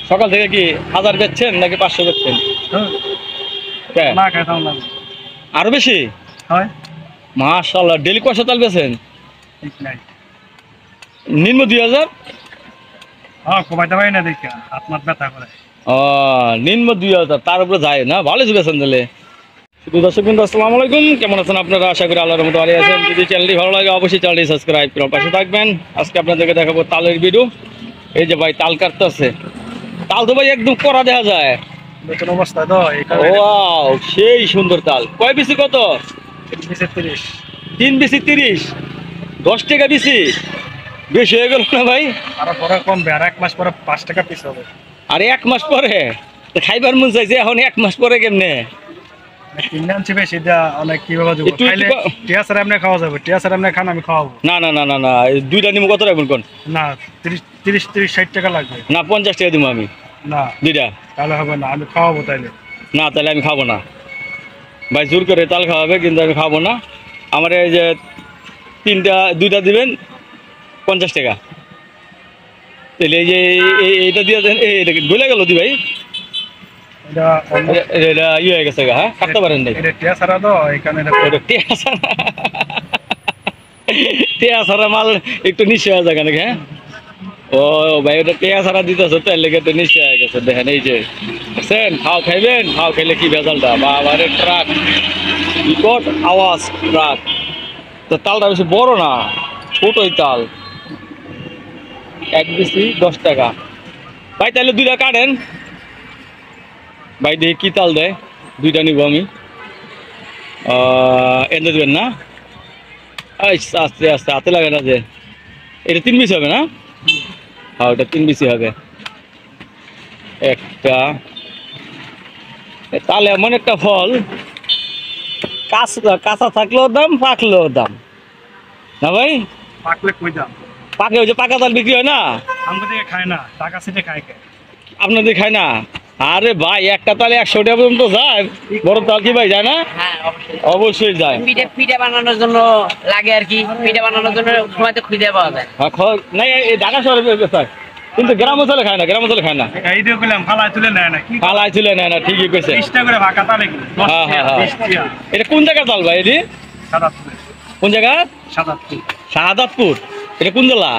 সকাল থেকে কি 1000 বেচছেন নাকি 500 বেচছেন? আরো বেশি? মাশাআল্লাহ, ডেলি কয়শো তাল বেচেন? নিম্ন 2000? নিম্ন 2000, তার উপরে যায় না, ভালো বেচেন তাহলে। দর্শক বন্ধু আসসালামু আলাইকুম, কেমন আছেন আপনারা? আশা করি আল্লাহর রহমতে ভালো আছেন। যদি চ্যানেলটি ভালো লাগে অবশ্যই চ্যানেলটি সাবস্ক্রাইব করে পাশে থাকবেন। আজকে আপনাদেরকে দেখাবো তালের ভিডিও। এই যে ভাই তাল কাটতেছে, তাল তো ভাই একদম কড়া দেখা যায়। ওয়াও, সেই সুন্দর তাল। কয় বিসি কত? 3 বিসি 30, 10 টাকা বিসি। বেশি হয়ে গেল না ভাই? আরো পরে কমবে, আর 1 মাস পরে 5 টাকা পিস হবে। আর 1 মাস পরে খাইবার মন চাইছে, এখন 1 মাস পরে কেমনে? কিনছি বেশি, অনেক কিভাবে দেবো? খাইলে টিয়া স্যার আপনি খাওয়া যাবে, টিয়া স্যার আপনি খান, আমি খাওয়াবো। না না না না না, দুইটা নিমো কত রাখবেন কোন? না 30-60 টাকা লাগবে। না 50 টাকা দিব আমি। না দুইটা তাহলে হবে না, আমি খাওয়াবো তাইলে। না তাহলে আমি খাবো না ভাই, জোর করে তাল খাওয়াবে কিন্তু আমি খাবো না। আমার এই যে দুইটা দিবেন 50 টাকা। তাহলে এই যে এইটা দিয়ে দেন। এইটা ভুলে গেল দি ভাই, এটা ইয়ে হয়ে গেছে। হ্যাঁ, কাটতে পারেন নাই। টিয়া ছাড়া তো এখানে টিয়া ছাড়া মাল একটু নিশ্চয় হয়ে যায় নাকি? হ্যাঁ, ও ভাই, ওটা টিয়া ছাড়া দিতেছে, তার লেগে একটু নিশ্চয় হয়ে গেছে। দেখেন এই যে খাও খাইবেন, খাও খাইলে কি ভেজালটা। বাবারে ট্রাক, বিকট আওয়াজ ট্রাক। তো তালটা বেশি বড় না, ছোটই তাল। 1 বিসি 10 টাকা ভাই। তাহলে দুইটা কাটেন ভাই, দেখি কি তাল দেয়। দুইটা নিব আমি। এনে দেবেন না? আস্তে আস্তে হাতে লাগে না যে। এটা 3 বিসি হবে না? হ্যাঁ, ওটা 3 বিসি হবে। একটা তাল এমন একটা ফল, কাঁচা থাকলেও দাম, পাকলেও দাম না ভাই? পাকলে কই দাম? পাকে ওই যে পাকা তাল বিক্রি হয় না, আমাদের খায় না, টাকা সিটে খায় কে? আপনাদের খায় না? আরে ভাই, একটা তালে 100 টাকা পর্যন্ত যায়। বড় তাল কি ভাই যায় না? হ্যাঁ, অবশ্যই যায়। পিঠা বানানোর জন্য লাগে আর কি। পিঠা বানানোর জন্য সময়তে খুঁজে পাওয়া যায় না। এই ঢাকা শহরে বেচায়, কিন্তু গ্রাম অঞ্চলে খায় না, গ্রাম অঞ্চলে খায় না। এই দিয়ে গেলাম ফালায় তুলে নেয় না, কি ফালায় তুলে নেয় না, ঠিকই কইছে। 20 টাকা করে ভাকা তালে। হ্যাঁ হ্যাঁ হ্যাঁ। এটা কোন জায়গার তাল ভাই? এটি সাদাতপুর। কোন জায়গা? সাদাতপুর। শাহাদাতপুর। এটা কোন জেলা?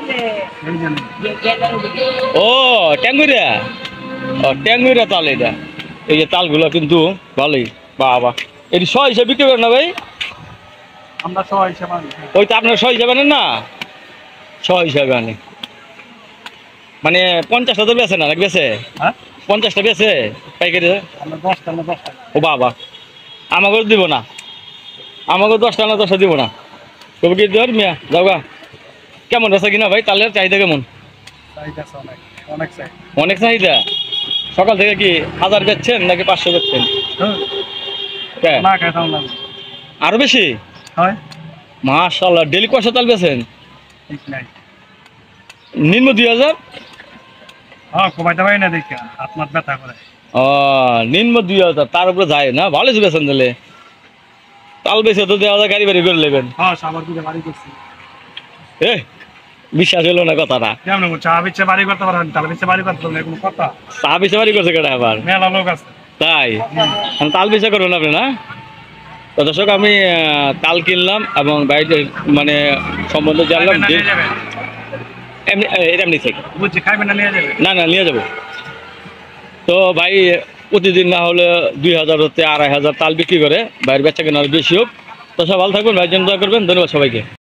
ও, ট্যাঙ্গুরিয়া। ও, ট্যাঙ্গুরিয়া তাল এটা। এই যে তালগুলো কিন্তু ভালোই। বাবা, এটি 100 হিসেবে বিক্রি করেন না ভাই? আমরা 100 হিসেবে আনি। ওই তো আপনার 100 হিসেবে আনেন না? 100 হিসেবে আনে মানে 50টা তো বেছে না, নাকি বেছে? হ্যাঁ, 50টা বেছে পাইকারি। আমরা 10টা না 10টা। ও বাবা, আমাকেও দিব না, আমাকেও 10টা না 10টা দিব না। তবে কি দেওয়ার মিয়া যাওগা। কেমন আছে কিনা ভাই, তালের চাহিদা কেমন? চাহিদা আছে অনেক, অনেক চাই। অনেক চাহিদা। সকাল থেকে কি 1000 বেচছেন নাকি 500 বেচছেন? না খাইতাম না। আরো বেশি? হয়। মাশাআল্লাহ, ডেলি কয়শো তাল বেচেন? ঠিক নাই। নিম্ন 2000? হ্যাঁ, কমাইতে পারি না দেখি, হাত মাত ব্যথা করে। নিম্ন 2000, তার উপরে যায় না, ভালো বেচেন তাহলে। তাল বেচে তো দেওয়া যায়, গাড়ি বাড়ি করে নেবেন। হ্যাঁ, সাবার দিকে বাড়ি করছি। বিশ্বাস হলো না কথাটা। কেমন চা বিচ্ছে বাড়ি করতে পারেন, তাল বিচ্ছে বাড়ি করতে পারেন, কোনো কথা? চা বিছে বাড়ি করছে কেটা আবার? মেলা লোক আছে। তাই তাল বিছে করবেন আপনি না? তো দর্শক, আমি তাল কিনলাম এবং বাইরে মানে সম্বন্ধে জানলাম। এমনি এমনি থেকে বুঝছি, খাইবেন না নিয়ে যাবে? না না, নিয়ে যাবো। তো ভাই প্রতিদিন না হলে 2000 হতে 2500 তাল বিক্রি করে, বাইরের বেচা কেনার বেশি হোক। তো সব ভালো থাকবেন ভাই, জন্য দোয়া করবেন। ধন্যবাদ সবাইকে।